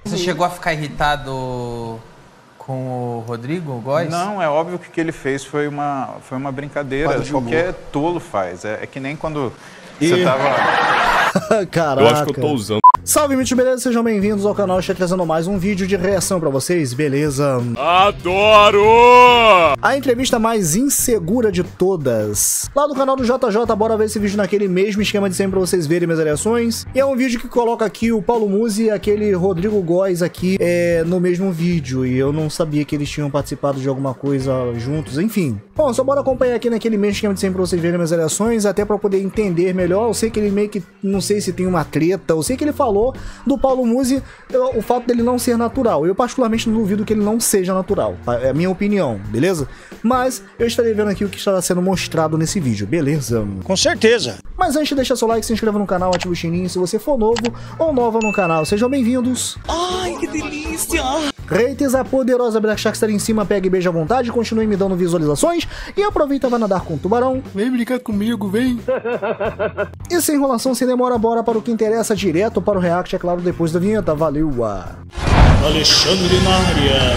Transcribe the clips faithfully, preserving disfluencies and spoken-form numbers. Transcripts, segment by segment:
Você chegou a ficar irritado com o Rodrigo Góes? Não, é óbvio que o que ele fez foi uma, foi uma brincadeira. Qualquer tolo faz. É, é que nem quando e... você tava... Caraca. Eu acho que eu tô usando. Salve, gente, beleza? Sejam bem-vindos ao canal. Estou trazendo mais um vídeo de reação pra vocês, beleza? Adoro! A entrevista mais insegura de todas. Lá do canal do J J, bora ver esse vídeo naquele mesmo esquema de sempre pra vocês verem minhas reações. E é um vídeo que coloca aqui o Paulo Musi e aquele Rodrigo Góes aqui é, no mesmo vídeo. E eu não sabia que eles tinham participado de alguma coisa juntos, enfim. Bom, só bora acompanhar aqui naquele mesmo esquema de sempre pra vocês verem minhas reações, até pra poder entender melhor. Eu sei que ele meio que, não sei se tem uma treta, eu sei que ele falou do Paulo Musi, o fato dele não ser natural. Eu particularmente não duvido que ele não seja natural, é a minha opinião, beleza? Mas eu estarei vendo aqui o que estará sendo mostrado nesse vídeo, beleza? Com certeza! Mas antes, deixa seu like, se inscreva no canal, ativa o sininho se você for novo ou nova no canal. Sejam bem-vindos! Ai, que delícia! Haters, a poderosa Black Shark está ali em cima, pega e beija à vontade, continue me dando visualizações e aproveita e vai nadar com o tubarão. Vem brincar comigo, vem! E sem enrolação, sem demora, bora para o que interessa, direto para o react, é claro, depois da vinheta. Valeu! Alexandre na área!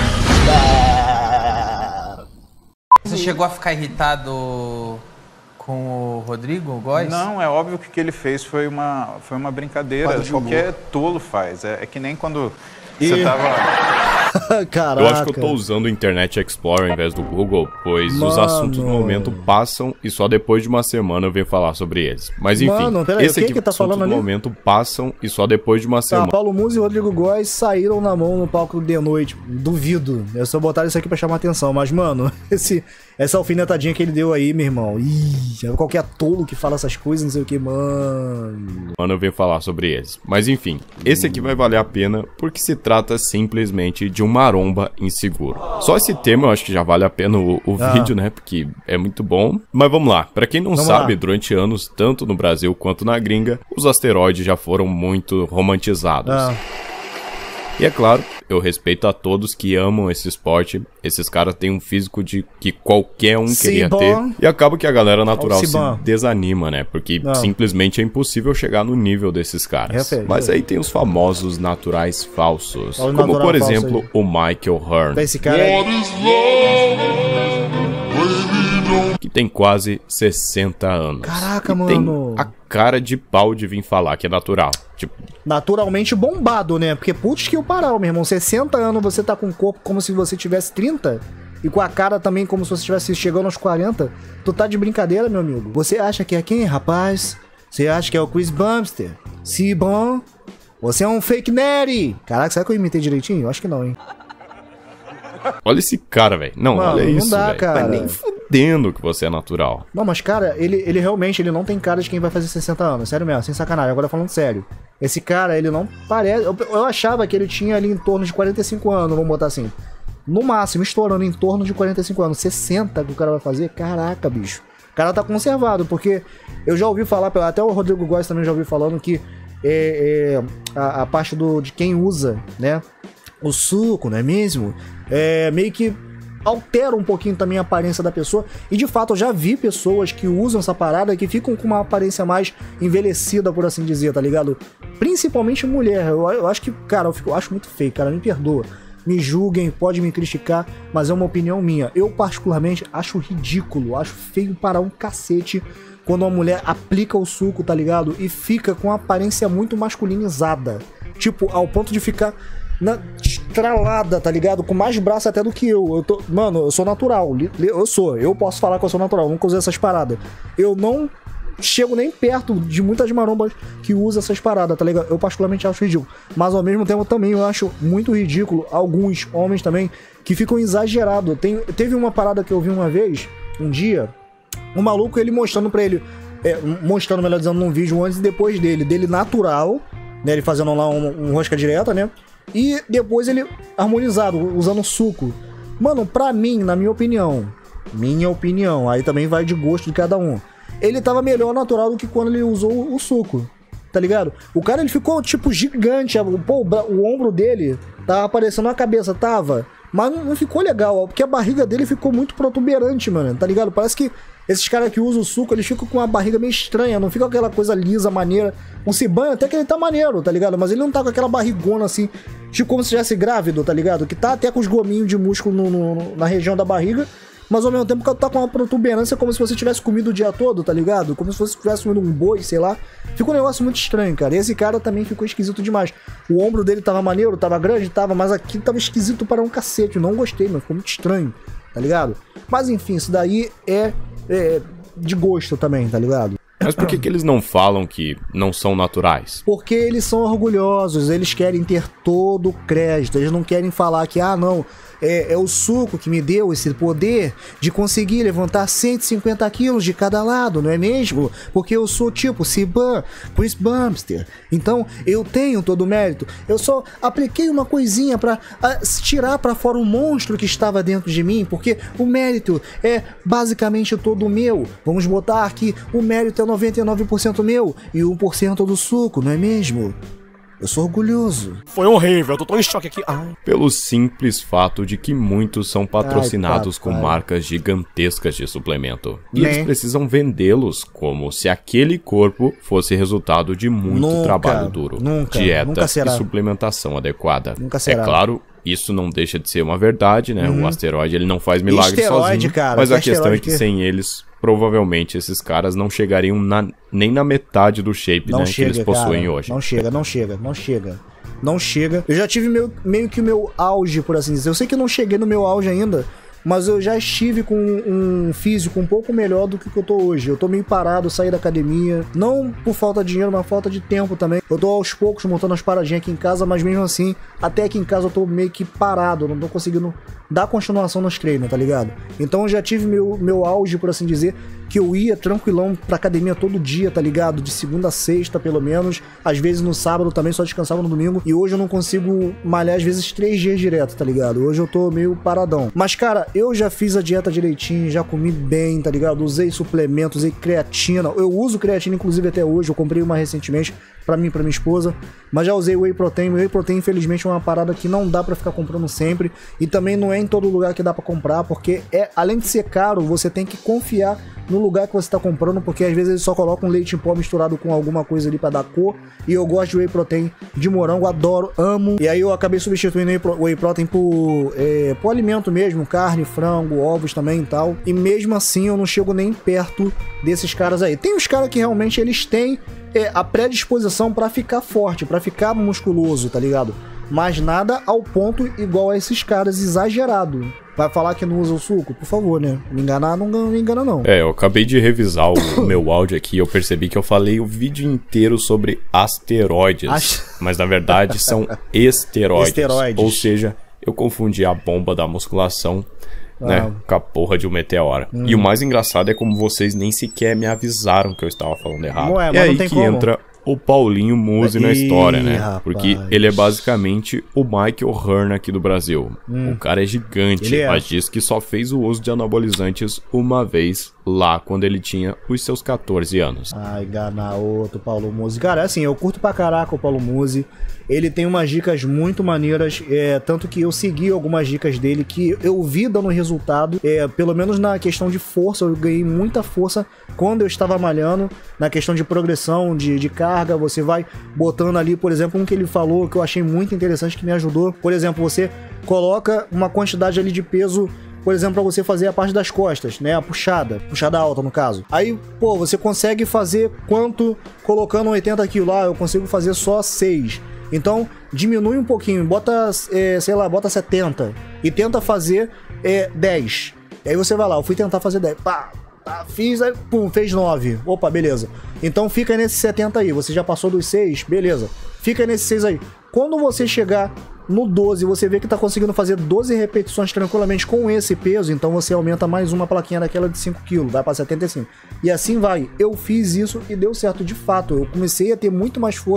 Você chegou a ficar irritado com o Rodrigo Góes? Não, é óbvio que o que ele fez foi uma, foi uma brincadeira. Qualquer tolo faz. É, é que nem quando e... você tava... Caraca. Eu acho que eu tô usando o Internet Explorer ao invés do Google, pois Mano. os assuntos no momento passam e só depois de uma semana eu venho falar sobre eles. Mas enfim, Mano, peraí, esse aqui, que tá os assuntos falando no ali? momento passam e só depois de uma Tá, semana. Paulo Musi e Rodrigo Góes saíram na mão no palco de noite. Duvido. Eu só botaram isso aqui pra chamar atenção. Mas, mano, esse, essa alfinetadinha que ele deu aí, meu irmão. Ih, qualquer tolo que fala essas coisas, não sei o que, mano. Mano, eu venho falar sobre eles. Mas enfim, esse aqui vai valer a pena porque se trata simplesmente de um maromba inseguro. Só esse tema eu acho que já vale a pena o, o ah. vídeo, né? Porque é muito bom. Mas vamos lá. Pra quem não vamos sabe, lá. durante anos, tanto no Brasil quanto na gringa, os asteroides já foram muito romantizados. Ah. E é claro, eu respeito a todos que amam esse esporte. Esses caras têm um físico de que qualquer um queria ter. E acaba que a galera natural se desanima, né? Porque Não. simplesmente é impossível chegar no nível desses caras. É, Mas é. aí tem os famosos naturais falsos. Olha como, por exemplo, o Michael Hearn. Esse cara é... que tem quase sessenta anos. Caraca, e mano. Tem a cara de pau de vir falar que é natural. Tipo, naturalmente bombado, né? Porque putz que o paral, meu irmão. sessenta anos, você tá com o corpo como se você tivesse trinta. E com a cara também como se você estivesse chegando aos quarenta. Tu tá de brincadeira, meu amigo. Você acha que é quem, rapaz? Você acha que é o Chris Bumster? Se bom, você é um fake nerd. Caraca, será que eu imitei direitinho? Eu acho que não, hein? Olha esse cara, velho. Não, Mano, olha isso, velho. Tá nem fudendo que você é natural. Não, mas cara, ele, ele realmente ele não tem cara de quem vai fazer sessenta anos. Sério mesmo, sem sacanagem. Agora falando sério. Esse cara, ele não parece... Eu, eu achava que ele tinha ali em torno de quarenta e cinco anos, vamos botar assim. No máximo, estourando em torno de quarenta e cinco anos. sessenta que o cara vai fazer? Caraca, bicho. O cara tá conservado, porque eu já ouvi falar, até o Rodrigo Góes também já ouvi falando que é, é, a, a parte do, de quem usa, né, o suco, não é mesmo? É, meio que altera um pouquinho também a aparência da pessoa. E de fato eu já vi pessoas que usam essa parada que ficam com uma aparência mais envelhecida, por assim dizer, tá ligado? Principalmente mulher. Eu, eu acho que, cara, eu, fico, eu acho muito feio, cara, me perdoa. Me julguem, pode me criticar, mas é uma opinião minha. Eu particularmente acho ridículo, acho feio para um cacete quando uma mulher aplica o suco, tá ligado? E fica com uma aparência muito masculinizada. Tipo, ao ponto de ficar... na estralada, tá ligado? Com mais braço até do que eu. Eu tô, mano, eu sou natural. Eu sou. Eu posso falar que eu sou natural. Nunca usei essas paradas. Eu não chego nem perto de muitas marombas que usam essas paradas, tá ligado? Eu particularmente acho ridículo. Mas ao mesmo tempo também eu acho muito ridículo alguns homens também que ficam exagerados. Tem, teve uma parada que eu vi uma vez, um dia, um maluco ele mostrando pra ele, é, mostrando, melhor dizendo, num vídeo antes e depois dele, dele natural, né? Ele fazendo lá um, um rosca direta, né? E depois ele harmonizado, usando suco. Mano, pra mim, na minha opinião, minha opinião, aí também vai de gosto de cada um, ele tava melhor natural do que quando ele usou o suco, tá ligado? O cara, ele ficou, tipo, gigante, pô, o, o ombro dele tava aparecendo a cabeça, tava. Mas não, não ficou legal, porque a barriga dele ficou muito protuberante, mano, tá ligado? Parece que esses caras que usam o suco, eles ficam com uma barriga meio estranha, não fica aquela coisa lisa, maneira. O Cibanha até que ele tá maneiro, tá ligado? Mas ele não tá com aquela barrigona assim, tipo como se estivesse grávido, tá ligado? Que tá até com os gominhos de músculo no, no, na região da barriga, mas ao mesmo tempo que tá com uma protuberância como se você tivesse comido o dia todo, tá ligado? Como se você tivesse comido um boi, sei lá. Ficou um negócio muito estranho, cara. E esse cara também ficou esquisito demais. O ombro dele tava maneiro, tava grande, tava, mas aqui tava esquisito para um cacete. Eu não gostei, mano. Ficou muito estranho, tá ligado? Mas enfim, isso daí é... é de gosto também, tá ligado? Mas por que que eles não falam que não são naturais? Porque eles são orgulhosos, eles querem ter todo o crédito, eles não querem falar que, ah, não, é, é o suco que me deu esse poder de conseguir levantar cento e cinquenta quilos de cada lado, não é mesmo? Porque eu sou tipo Ciban, Prince Bumster, então eu tenho todo o mérito, eu só apliquei uma coisinha pra a, tirar pra fora o monstro que estava dentro de mim, porque o mérito é basicamente todo meu. Vamos botar que o mérito é noventa e nove por cento meu e um por cento do suco, não é mesmo? Eu sou orgulhoso. Foi horrível, eu tô tão em choque aqui. Ai. Pelo simples fato de que muitos são patrocinados Ai, com papai. marcas gigantescas de suplemento. E Né? eles precisam vendê-los como se aquele corpo fosse resultado de muito Nunca, trabalho duro, nunca, dieta nunca será. e suplementação adequada. Nunca será. É claro, isso não deixa de ser uma verdade, né? Uhum. O asteroide ele não faz milagre Esteroide, sozinho, cara, mas que a questão é asteroide que que- sem eles, provavelmente esses caras não chegariam na- nem na metade do shape, Não né, chega, que eles possuem cara. hoje. Não chega, não chega, não chega. Não chega. Eu já tive meu, meio que o meu auge, por assim dizer. Eu sei que eu não cheguei no meu auge ainda, mas eu já estive com um físico um pouco melhor do que o que eu tô hoje. Eu tô meio parado, saí da academia. Não por falta de dinheiro, mas falta de tempo também. Eu tô aos poucos montando as paradinhas aqui em casa, mas mesmo assim, até aqui em casa eu tô meio que parado. Eu não tô conseguindo dar continuação nos treinos, tá ligado? Então eu já tive meu, meu auge, por assim dizer, que eu ia tranquilão pra academia todo dia, tá ligado? De segunda a sexta, pelo menos. Às vezes no sábado também, só descansava no domingo. E hoje eu não consigo malhar, às vezes, três dias direto, tá ligado? Hoje eu tô meio paradão. Mas, cara, eu já fiz a dieta direitinho, já comi bem, tá ligado? Usei suplementos, usei creatina. Eu uso creatina, inclusive, até hoje. Eu comprei uma recentemente pra mim e pra minha esposa. Mas já usei whey protein. Whey protein, infelizmente, é uma parada que não dá pra ficar comprando sempre. E também não é em todo lugar que dá pra comprar, porque é, além de ser caro, você tem que confiar no lugar que você tá comprando, porque às vezes eles só colocam leite em pó misturado com alguma coisa ali pra dar cor. E eu gosto de whey protein de morango, adoro, amo. E aí eu acabei substituindo whey pro- whey protein por, é, por alimento mesmo, carne, frango, ovos também e tal. E mesmo assim eu não chego nem perto desses caras aí. Tem os caras que realmente eles têm é, a predisposição pra ficar forte, pra ficar musculoso, tá ligado? Mas nada ao ponto igual a esses caras exagerado. Vai falar que não usa o suco? Por favor, né? Me enganar, não me engana não. É, eu acabei de revisar o meu áudio aqui e eu percebi que eu falei o vídeo inteiro sobre asteroides. Ast- Mas na verdade são esteroides. Esteroides. Ou seja, eu confundi a bomba da musculação, né, Ah. com a porra de um meteoro. Hum. E o mais engraçado é como vocês nem sequer me avisaram que eu estava falando errado. Não é, e mas aí não tem que como. entra o Paulinho Musi na Ih, história, né? rapaz. Porque ele é basicamente o Michael Hearn aqui do Brasil. O cara é gigante, Ele é. mas diz que só fez o uso de anabolizantes uma vez lá quando ele tinha os seus catorze anos. Ai, Ganaoto, Paulo Musi. Cara, assim, eu curto pra caraca o Paulo Musi. Ele tem umas dicas muito maneiras, é, tanto que eu segui algumas dicas dele que eu vi dando resultado. É, pelo menos na questão de força, eu ganhei muita força quando eu estava malhando. Na questão de progressão, de, de carga, você vai botando ali, por exemplo, um que ele falou que eu achei muito interessante, que me ajudou. Por exemplo, você coloca uma quantidade ali de peso, por exemplo, pra você fazer a parte das costas, né? A puxada, puxada alta no caso. Aí, pô, você consegue fazer quanto colocando oitenta quilos lá? Eu consigo fazer só seis. Então, diminui um pouquinho, bota, é, sei lá, bota setenta e tenta fazer é, dez. E aí você vai lá, eu fui tentar fazer dez. Pá, pá, fiz, aí, pum, fez nove. Opa, beleza. Então fica nesse setenta aí, você já passou dos seis, beleza. Fica nesse seis aí. Quando você chegar no doze, você vê que tá conseguindo fazer doze repetições tranquilamente com esse peso, então você aumenta mais uma plaquinha daquela de cinco quilos, vai pra setenta e cinco. E assim vai. Eu fiz isso e deu certo de fato. Eu comecei a ter muito mais força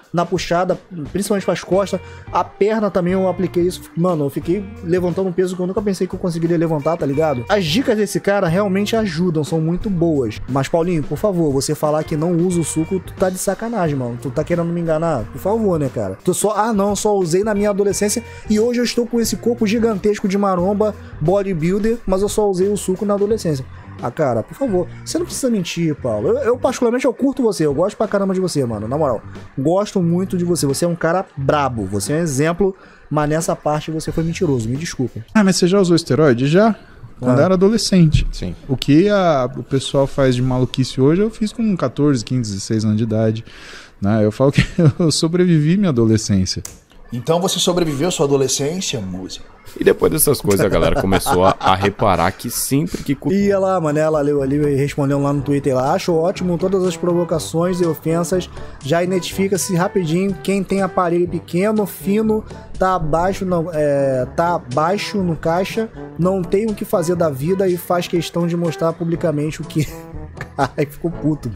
na puxada, principalmente pras costas. A perna também eu apliquei isso. Mano, eu fiquei levantando um peso que eu nunca pensei que eu conseguiria levantar, tá ligado? As dicas desse cara realmente ajudam, são muito boas. Mas, Paulinho, por favor, você falar que não usa o suco, tu tá de sacanagem, mano. Tu tá querendo me enganar? Por favor, né, cara? Tu só, ah, não, só usei na minha adolescência e hoje eu estou com esse corpo gigantesco de maromba, bodybuilder, mas eu só usei o suco na adolescência. Ah, cara, por favor, você não precisa mentir, Paulo. Eu, eu, particularmente, eu curto você, eu gosto pra caramba de você, mano, na moral. Gosto muito de você, você é um cara brabo, você é um exemplo, mas nessa parte você foi mentiroso, me desculpa. Ah, mas você já usou esteroide? Já? Quando Ah. era adolescente. Sim. O que a, o pessoal faz de maluquice hoje, eu fiz com catorze, quinze, dezesseis anos de idade. Né? Eu falo que eu sobrevivi minha adolescência. Então você sobreviveu sua adolescência, Muzi? E depois dessas coisas a galera começou a, a reparar que sempre que... cu- E ela, mano, ela leu ali e respondeu lá no Twitter lá, acho ótimo todas as provocações e ofensas, já identifica-se rapidinho quem tem aparelho pequeno, fino, tá abaixo, não, é, tá baixo no caixa, não tem o que fazer da vida e faz questão de mostrar publicamente o que... Ai, ficou puto.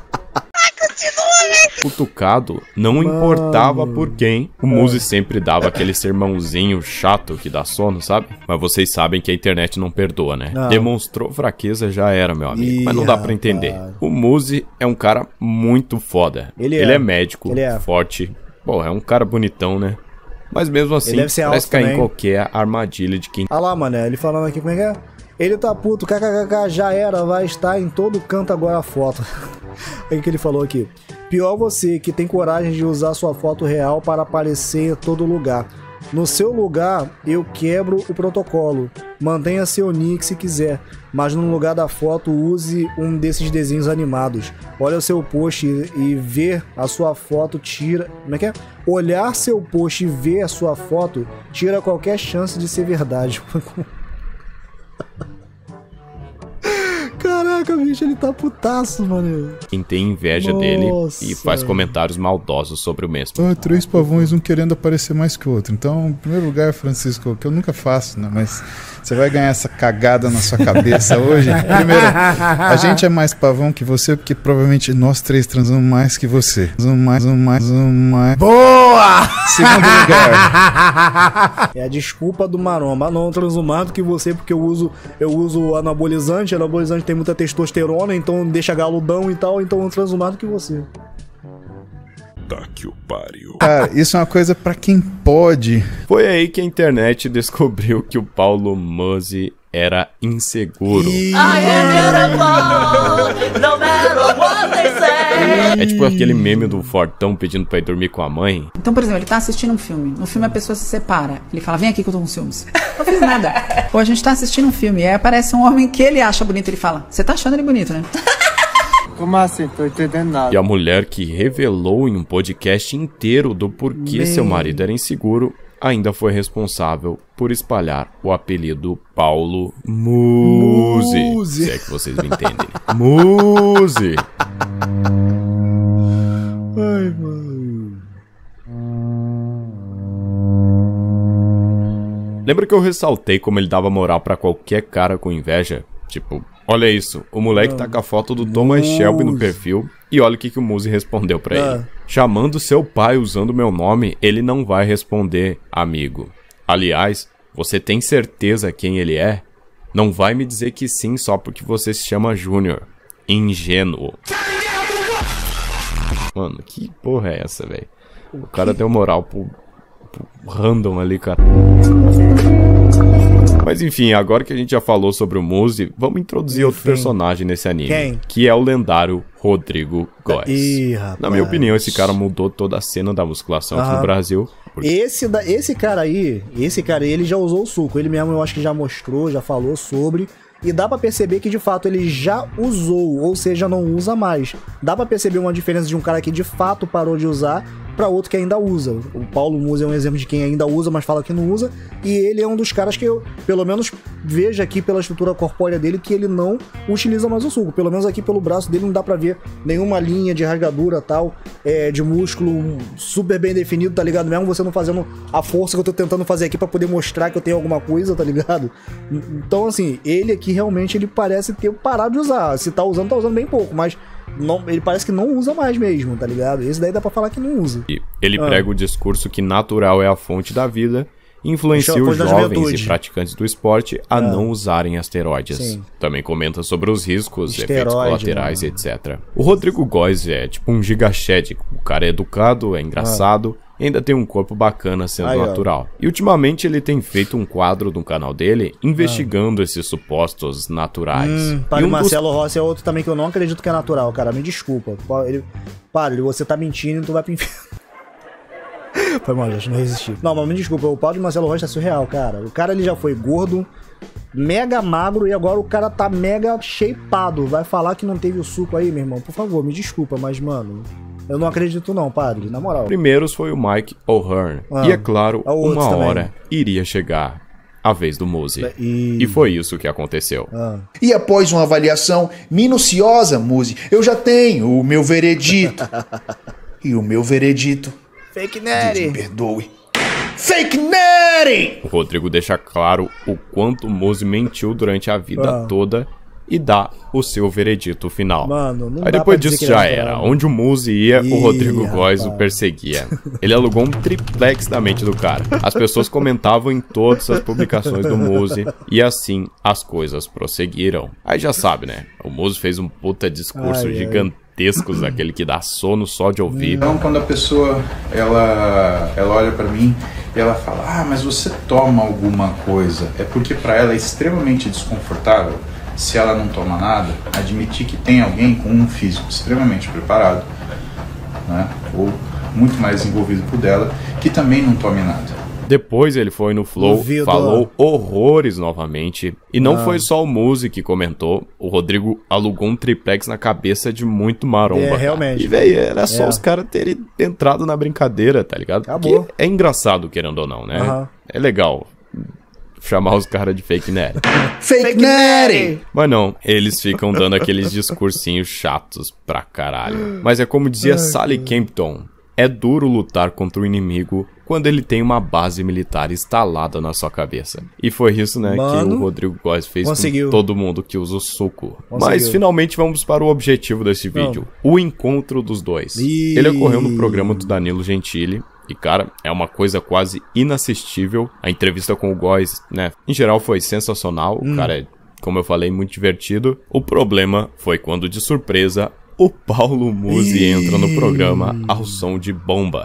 Cutucado, não importava por quem, o Muzi sempre dava aquele sermãozinho chato que dá sono, sabe? Mas vocês sabem que a internet não perdoa, né? Não. Demonstrou fraqueza, já era, meu amigo. Ih, Mas não dá pra rapaz. entender. O Muzi é um cara muito foda. Ele é. Ele é médico, Ele é. forte. Pô, é um cara bonitão, né? Mas mesmo assim, deve ser parece alto cair em também. qualquer armadilha de quem... Ah lá, mano, ele falando aqui como é que é? Ele tá puto, kkkk, já era, vai estar em todo canto agora a foto. Aí que ele falou aqui. Pior você que tem coragem de usar sua foto real para aparecer em todo lugar. No seu lugar, eu quebro o protocolo. Mantenha seu nick se quiser, mas no lugar da foto use um desses desenhos animados. Olha o seu post e, e ver a sua foto tira... Como é que é? Olhar seu post e ver a sua foto tira qualquer chance de ser verdade. Caraca, bicho, ele tá putaço, mano. Quem tem inveja Nossa. dele e faz comentários maldosos sobre o mesmo. Ah, três pavões, um querendo aparecer mais que o outro. Então, em primeiro lugar, Francisco, que eu nunca faço, né? Mas você vai ganhar essa cagada na sua cabeça hoje. Primeiro, a gente é mais pavão que você, porque provavelmente nós três transamos mais que você. Transamos mais, transamos mais, transamos mais. Boa! Segundo lugar. É a desculpa do maromba. Não transo mais do que você, porque eu uso, eu uso anabolizante. Anabolizante tem muita testosterona, então deixa galudão e tal. Então eu transo mais do que você. Tá que o pariu. Cara, isso é uma coisa pra quem pode. Foi aí que a internet descobriu que o Paulo Muzi era inseguro. É tipo aquele meme do Fortão pedindo pra ir dormir com a mãe. Então, por exemplo, ele tá assistindo um filme. No filme a pessoa se separa. Ele fala, vem aqui que eu tô com ciúmes. Não fiz nada. Ou a gente tá assistindo um filme. E aí aparece um homem que ele acha bonito. Ele fala, você tá achando ele bonito, né? Como assim? Tô entendendo nada. E a mulher que revelou em um podcast inteiro do porquê seu marido era inseguro ainda foi responsável por espalhar o apelido Paulo Muzi. Muzi. Se é que vocês me entendem. Muzi. Ai, mano. Lembra que eu ressaltei como ele dava moral pra qualquer cara com inveja? Tipo, olha isso, o moleque tá com a foto do Thomas Shelby no perfil e olha o que, que o Muzi respondeu pra ele. Chamando seu pai usando meu nome, ele não vai responder, amigo. Aliás, você tem certeza quem ele é? Não vai me dizer que sim só porque você se chama Júnior. Ingênuo. Mano, que porra é essa, velho? O cara deu moral pro, pro random ali, cara. Mas enfim, agora que a gente já falou sobre o Muzi, vamos introduzir outro personagem nesse anime. Quem? Que é o lendário Rodrigo Góes. Ih, rapaz. Na minha opinião, esse cara mudou toda a cena da musculação aqui Aham. no Brasil. Porque... Esse, da, esse cara aí, esse cara aí, ele já usou o suco. Ele mesmo, eu acho que já mostrou, já falou sobre. E dá pra perceber que de fato ele já usou, ou seja, não usa mais. Dá pra perceber uma diferença de um cara que de fato parou de usar pra outro que ainda usa. O Paulo Muzi é um exemplo de quem ainda usa, mas fala que não usa. E ele é um dos caras que eu, pelo menos, vejo aqui pela estrutura corpórea dele que ele não utiliza mais o suco. Pelo menos aqui pelo braço dele não dá pra ver nenhuma linha de rasgadura tal, é, de músculo super bem definido, tá ligado? Mesmo você não fazendo a força que eu tô tentando fazer aqui pra poder mostrar que eu tenho alguma coisa, tá ligado? Então, assim, ele aqui realmente ele parece ter parado de usar. Se tá usando, tá usando bem pouco, mas não, ele parece que não usa mais mesmo, tá ligado? Esse daí dá pra falar que não usa. E ele ah. prega o discurso que natural é a fonte da vida e influencia os jovens e praticantes do esporte a ah. não usarem asteroides. Sim. Também comenta sobre os riscos, Esteroide, efeitos colaterais, mano. etcétera. O Rodrigo Góes é tipo um gigachad. O cara é educado, é engraçado, ah. e ainda tem um corpo bacana sendo Aí, natural. Ó. E ultimamente ele tem feito um quadro no canal dele investigando ah. esses supostos naturais. Hum, para um o Marcelo dos... Rossi é outro também que eu não acredito que é natural, cara. Me desculpa. Ele... Para, você tá mentindo e tu vai pro inferno. Foi mal, gente, não resisti. Não, mas me desculpa, o pau de Marcelo Rossi é surreal, cara. O cara, ele já foi gordo, mega magro, e agora o cara tá mega shapeado. Vai falar que não teve o suco aí, meu irmão? Por favor, me desculpa, mas, mano... Eu não acredito não, padre, na moral. Primeiros foi o Mike O'Hearn. Ah, e é claro, uma hora também. iria chegar a vez do Muzi. E... e foi isso que aconteceu. Ah. E após uma avaliação minuciosa, Muzi, eu já tenho o meu veredito. E o meu veredito... Fake Nery. Me perdoe. Fake Nery! O Rodrigo deixa claro o quanto o Muzi mentiu durante a vida ah. toda e dá o seu veredito final. Mano, não Aí dá depois disso já era. Falar. Onde o Muzi ia, Ih, o Rodrigo Góes o perseguia. Ele alugou um triplex da mente do cara. As pessoas comentavam em todas as publicações do Muzi e assim as coisas prosseguiram. Aí já sabe, né? O Muzi fez um puta discurso ai, gigantesco. Ai. Aquele que dá sono só de ouvir. Então, quando a pessoa ela, ela olha pra mim e ela fala: ah, mas você toma alguma coisa, é porque pra ela é extremamente desconfortável, se ela não toma nada, admitir que tem alguém com um físico extremamente preparado, né, ou muito mais envolvido por dela, que também não tome nada. Depois ele foi no Flow, Duvido. falou horrores novamente. E não ah. foi só o Muzi que comentou. O Rodrigo alugou um triplex na cabeça de muito maromba. É, realmente. E, velho, era só é. os caras terem entrado na brincadeira, tá ligado? Acabou. Porque é engraçado, querendo ou não, né? Uh-huh. É legal chamar os caras de fake nerd. Fake nerd! Mas não, eles ficam dando aqueles discursinhos chatos pra caralho. Mas é como dizia Ai, Sally Campton. É duro lutar contra o inimigo quando ele tem uma base militar instalada na sua cabeça. E foi isso, né, Mano, que o Rodrigo Góes fez conseguiu. com todo mundo que usa o suco. Conseguiu. Mas finalmente vamos para o objetivo desse vídeo. Não. O encontro dos dois. E... Ele ocorreu no programa do Danilo Gentili. E, cara, é uma coisa quase inassistível. A entrevista com o Góes, né, em geral foi sensacional. Hum. O cara é, como eu falei, muito divertido. O problema foi quando, de surpresa, o Paulo Muzi Ih. entra no programa ao som de bomba.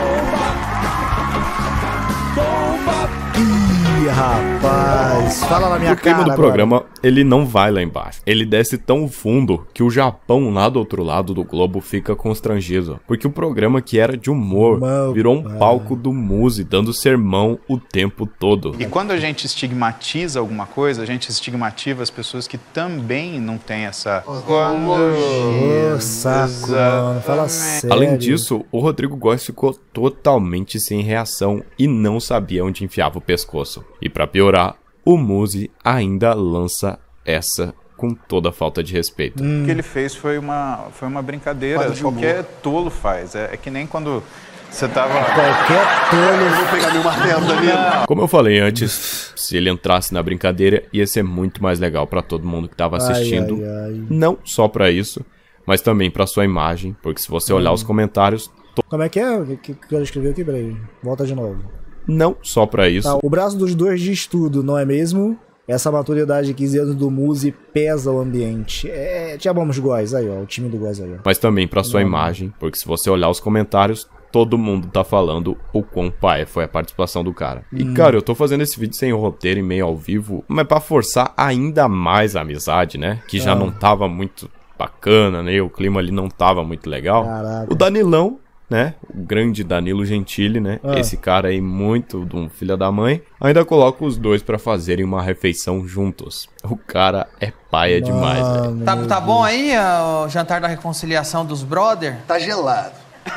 Ih, rapaz, fala na minha cara. O clima do agora. programa, ele não vai lá embaixo. Ele desce tão fundo que o Japão lá do outro lado do globo fica constrangido. Porque o programa que era de humor Meu virou um pai. palco do Muzi, dando sermão o tempo todo. E quando a gente estigmatiza alguma coisa, a gente estigmatiza as pessoas que também não têm essa... Quando... Oh, saco, mano. Fala sério. Além disso, o Rodrigo Góes ficou totalmente sem reação e não sabia onde enfiava o pescoço. E pra piorar, o Muzi ainda lança essa com toda a falta de respeito. Hum. O que ele fez foi uma, foi uma brincadeira. Qualquer tolo faz. É, é que nem quando você tava... Qualquer tolo... Eu vou pegar meu martelo da minha... Como eu falei antes, se ele entrasse na brincadeira, ia ser muito mais legal pra todo mundo que tava assistindo. Ai, ai, ai. Não só pra isso, mas também pra sua imagem. Porque se você olhar hum. os comentários... To... Como é que é? O que, que eu escrevi aqui? Peraí, volta de novo. Não só pra isso. Tá, o braço dos dois diz tudo, não é mesmo? Essa maturidade de quinze anos do Muzi pesa o ambiente. É, te amamos, Góes, aí ó, o time do Góes aí ó. Mas também pra sua não, imagem, porque se você olhar os comentários, todo mundo tá falando o quão pai foi a participação do cara. Hum. E cara, eu tô fazendo esse vídeo sem roteiro e meio ao vivo, mas pra forçar ainda mais a amizade, né? Que já ah. não tava muito bacana, né? O clima ali não tava muito legal. Caraca. O Danilão, né, o grande Danilo Gentili, né, ah. esse cara aí muito de um filho da mãe, ainda coloca os dois pra fazerem uma refeição juntos. O cara é paia Mano, demais, velho. Tá, tá bom aí o jantar da reconciliação dos brother? Tá gelado.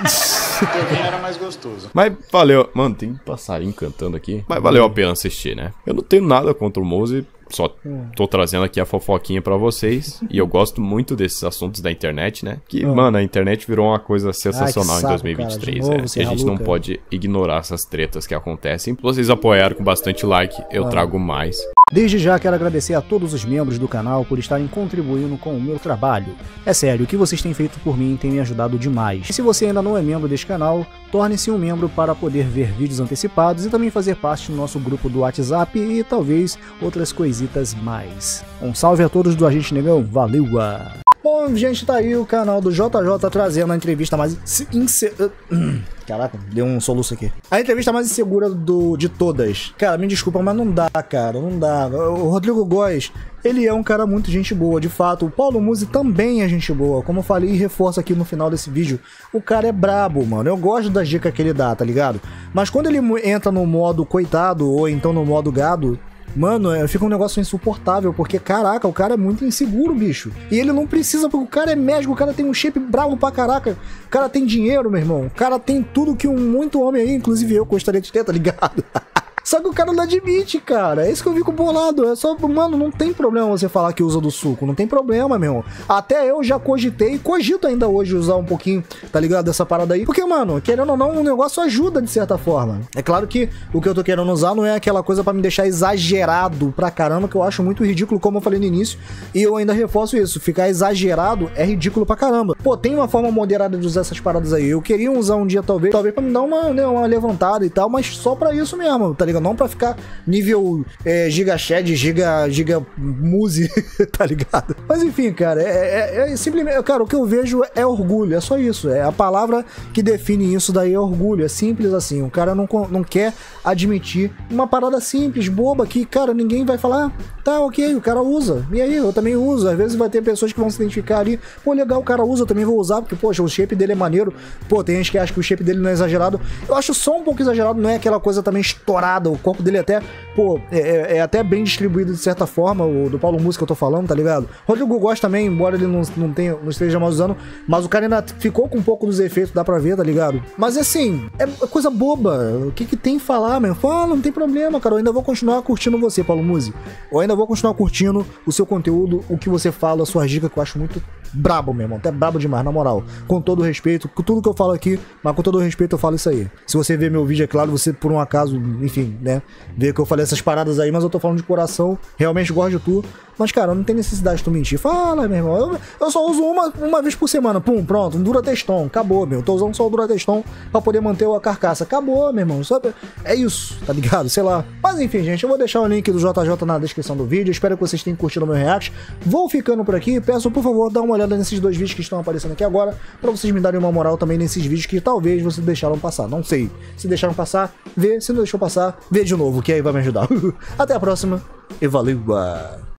O era mais gostoso. Mas valeu, mano, tem passarinho cantando aqui, mas valeu a pena assistir, né. Eu não tenho nada contra o Muzi, só tô trazendo aqui a fofoquinha pra vocês. E eu gosto muito desses assuntos da internet, né? Que, oh. mano, a internet virou uma coisa sensacional Ai, saco, em dois mil e vinte e três, cara, novo, é. E a gente não pode ignorar essas tretas que acontecem. Se vocês apoiaram com bastante like, eu oh. trago mais. Desde já quero agradecer a todos os membros do canal por estarem contribuindo com o meu trabalho. É sério, o que vocês têm feito por mim tem me ajudado demais. E se você ainda não é membro deste canal, torne-se um membro para poder ver vídeos antecipados e também fazer parte do nosso grupo do WhatsApp e talvez outras coisitas mais. Um salve a todos do Agente Negão, valeu! Bom, gente, tá aí o canal do J J trazendo a entrevista mais insegura... Caraca, deu um soluço aqui. A entrevista mais insegura do, de todas. Cara, me desculpa, mas não dá, cara, não dá. O Rodrigo Góes, ele é um cara muito gente boa, de fato. O Paulo Musi também é gente boa. Como eu falei e reforço aqui no final desse vídeo, o cara é brabo, mano. Eu gosto das dicas que ele dá, tá ligado? Mas quando ele entra no modo coitado ou então no modo gado, mano, fica um negócio insuportável, porque, caraca, o cara é muito inseguro, bicho. E ele não precisa, porque o cara é médico, o cara tem um shape bravo pra caraca. O cara tem dinheiro, meu irmão. O cara tem tudo que um muito homem aí, inclusive eu, gostaria de ter, tá ligado? Só que o cara não admite, cara. É isso que eu fico bolado. É só, mano, não tem problema você falar que usa do suco. Não tem problema, meu irmão. Até eu já cogitei e cogito ainda hoje usar um pouquinho, tá ligado? Dessa parada aí. Porque, mano, querendo ou não, o negócio ajuda de certa forma. É claro que o que eu tô querendo usar não é aquela coisa pra me deixar exagerado pra caramba, que eu acho muito ridículo, como eu falei no início. E eu ainda reforço isso. Ficar exagerado é ridículo pra caramba. Pô, tem uma forma moderada de usar essas paradas aí. Eu queria usar um dia, talvez, talvez pra me dar uma, né, uma levantada e tal, mas só pra isso mesmo, tá ligado? Não pra ficar nível é, Giga Shed, Giga, Giga Muse, tá ligado? Mas enfim, cara, é, é, é simplesmente, cara, o que eu vejo é orgulho, é só isso. É a palavra que define isso daí, é orgulho, é simples assim. O cara não, não quer admitir uma parada simples, boba, que, cara, ninguém vai falar, ah, tá, ok, o cara usa. E aí, eu também uso. Às vezes vai ter pessoas que vão se identificar ali, pô, legal, o cara usa, eu também vou usar, porque, poxa, o shape dele é maneiro. Pô, tem gente que acha que o shape dele não é exagerado. Eu acho só um pouco exagerado, não é aquela coisa também estourada. O corpo dele até, pô, é, é até bem distribuído de certa forma, o do Paulo Musi que eu tô falando, tá ligado? Rodrigo Góes também, embora ele não, não, tenha, não esteja mais usando, mas o cara ainda ficou com um pouco dos efeitos, dá pra ver, tá ligado? Mas assim, é coisa boba. O que que tem que falar, meu? Fala, não tem problema, cara. Eu ainda vou continuar curtindo você, Paulo Musi. Eu ainda vou continuar curtindo o seu conteúdo, o que você fala, as suas dicas, que eu acho muito brabo, meu irmão. Até brabo demais, na moral. Com todo o respeito, com tudo que eu falo aqui, mas com todo o respeito eu falo isso aí. Se você ver meu vídeo, é claro, você por um acaso, enfim, né, ver que eu falei essas paradas aí, mas eu tô falando de coração, realmente gosto de tu. Mas, cara, não tem necessidade de tu mentir. Fala, meu irmão. Eu, eu só uso uma, uma vez por semana. Pum, pronto. Um Durateston. Acabou, meu. Eu tô usando só o Durateston pra poder manter a carcaça. Acabou, meu irmão. Só, é isso, tá ligado? Sei lá. Mas, enfim, gente. Eu vou deixar o link do J J na descrição do vídeo. Espero que vocês tenham curtido o meu react. Vou ficando por aqui. Peço, por favor, dar uma olhada nesses dois vídeos que estão aparecendo aqui agora, pra vocês me darem uma moral também nesses vídeos que talvez vocês deixaram passar. Não sei. Se deixaram passar, vê. Se não deixou passar, vê de novo, que aí vai me ajudar. Até a próxima. E valeu.